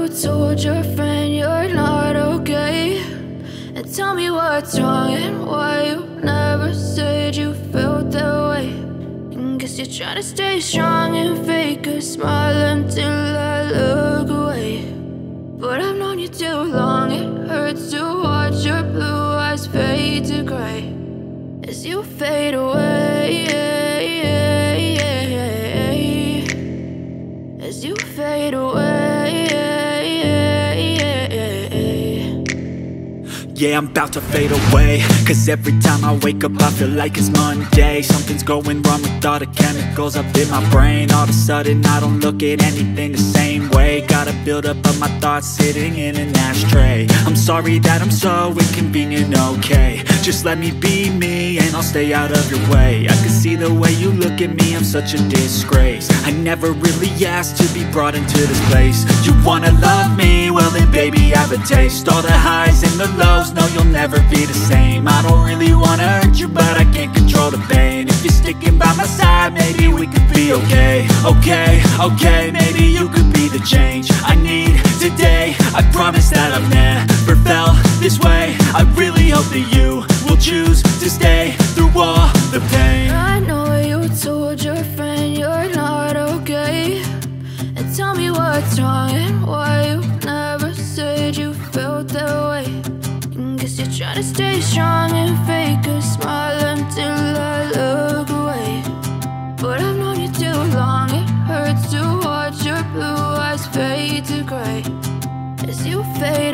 told your friend you're not okay, and tell me what's wrong and why you never said you felt that way. And guess you're trying to stay strong and fake a smile until I look away. But I've known you too long, it hurts to watch your blue eyes fade to gray as you fade away, as you fade away. Yeah, I'm about to fade away, cause every time I wake up I feel like it's Monday. Something's going wrong with all the chemicals up in my brain. All of a sudden I don't look at anything the same way. Gotta build up of my thoughts sitting in an ashtray. I'm sorry that I'm so inconvenient, okay. Just let me be me and I'll stay out of your way. I can see the way you look at me, I'm such a disgrace. I never really asked to be brought into this place. You wanna love me? Well then baby have a taste. All the highs and the lows, no you'll never be the same. I don't really wanna hurt you but I can't control the pain. If you're sticking by my side maybe we could be okay. Okay, maybe you could be the change I need today. I promise that I've never felt this way. I really hope that you will choose to stay through all the pain. I know you told your friend you're not okay, and tell me what's wrong and why you never said you felt that way. And guess you're trying to stay strong and fake a smile until I look away. But I've known you too long, it hurts to watch your blue eyes fade to gray as you fade